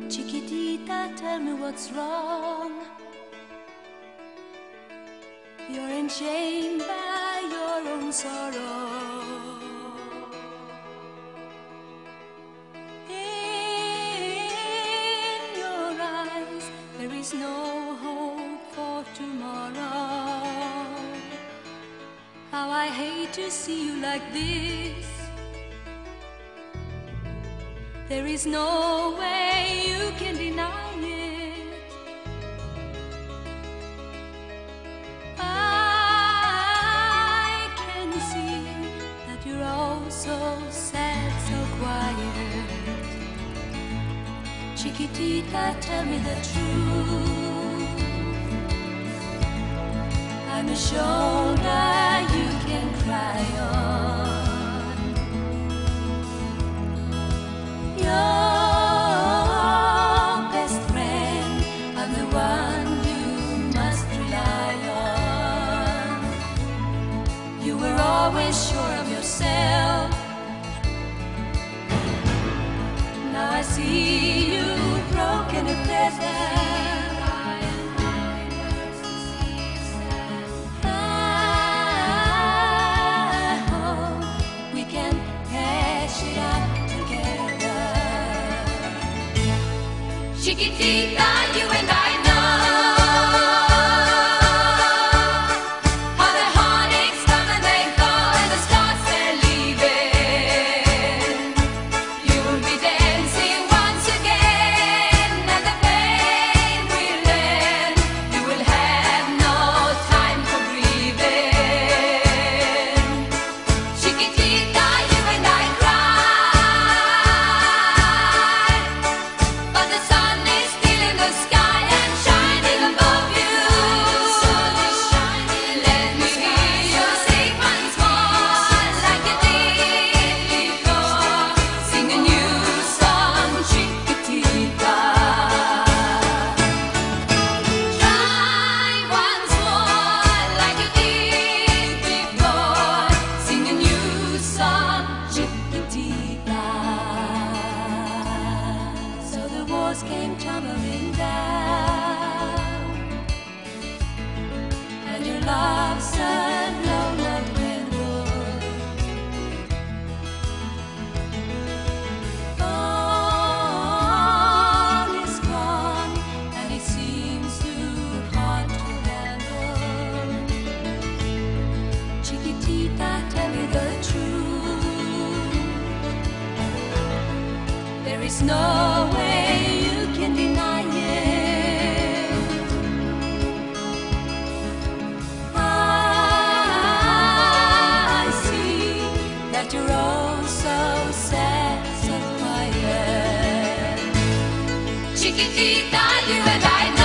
Chiquitita, tell me what's wrong. You're enchained by your own sorrow. In your eyes there is no hope for tomorrow. How I hate to see you like this. There is no way you can deny it. I can see that you're all so sad, so quiet. Chiquitita, tell me the truth. I'm a shoulder you can cry on. Your best friend, I'm the one you must rely on. You were always sure of yourself. Now I see you broken and pleasant. Chiquitita, you and I know how the heartaches come and they go, and the stars they're leaving. You will be dancing once again, and the pain will end. You will have no time for grieving. Chiquitita, you and I cry, but the sun is still in the sky and shining above you. Let me hear you sing once more like you did before. Sing a new song, Chiquitita. Try once more like you did before. Sing a new song, Chiquitita. So the walls came tumbling down, and your love said no love dwindled. All is gone, and it seems too hard to handle. Chiquitita, tell me the truth. There is no way you can deny it. I see that you're all so sad, so quiet. Chiquitita, you and I